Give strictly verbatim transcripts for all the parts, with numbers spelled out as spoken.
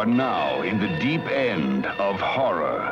now in the deep end of horror.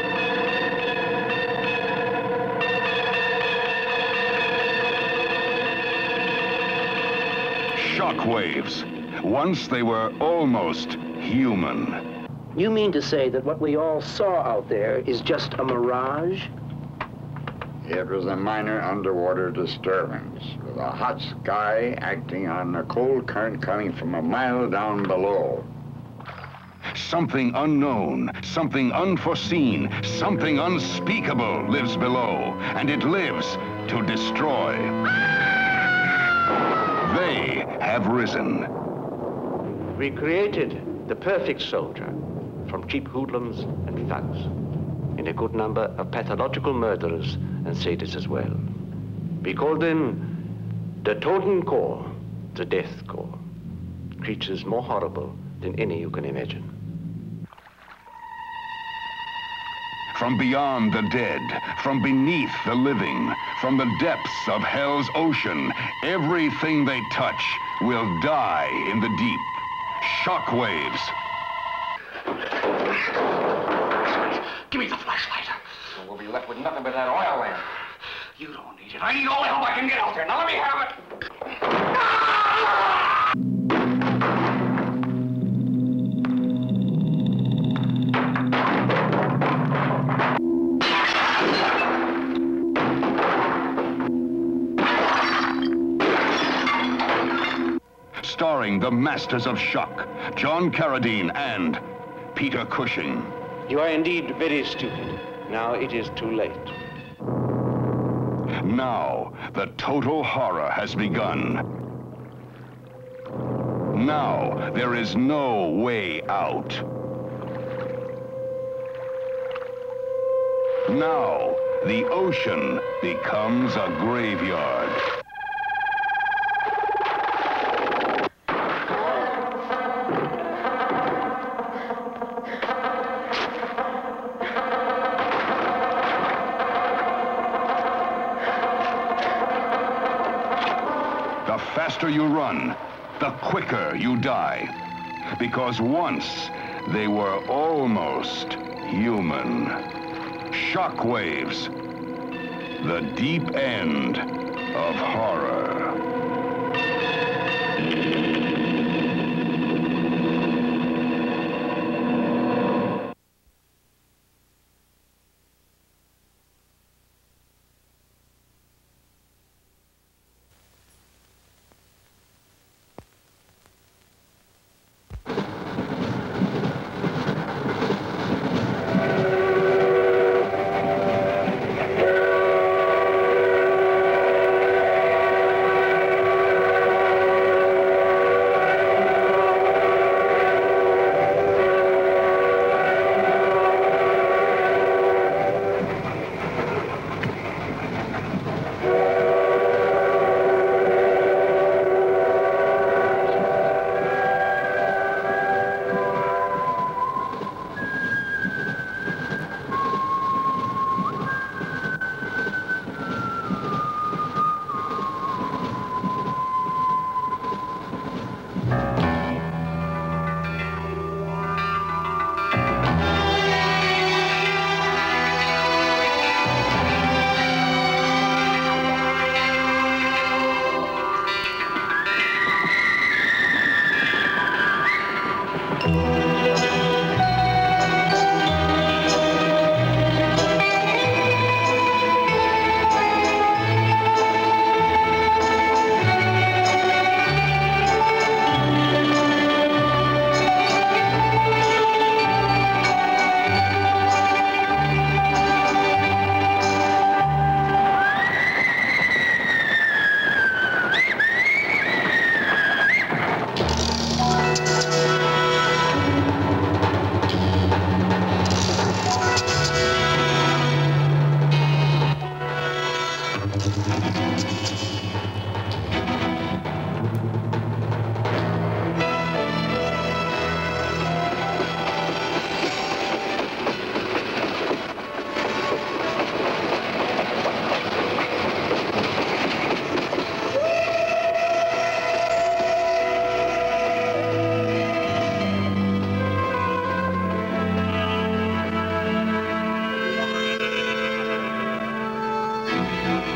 Shockwaves. Once they were almost human. You mean to say that what we all saw out there is just a mirage? It was a minor underwater disturbance, with a hot sky acting on a cold current coming from a mile down below. Something unknown, something unforeseen, something unspeakable lives below, and it lives to destroy. They have risen. We created the perfect soldier from cheap hoodlums and thugs, in a good number of pathological murderers and sadists as well. We called them the Toten Corps, the Death Corps. Creatures more horrible than any you can imagine. From beyond the dead, from beneath the living, from the depths of hell's ocean, everything they touch will die in the deep. Shockwaves. Give me the flashlight. So we'll be left with nothing but that oil lamp. You don't need it. I need all the help I can get out there. Now let me have it. Starring the masters of shock, John Carradine and Peter Cushing. You are indeed very stupid. Now it is too late. Now, the total horror has begun. Now, there is no way out. Now, the ocean becomes a graveyard. The faster you run, the quicker you die. Because once they were almost human. Shockwaves, the deep end of horror. Thank you.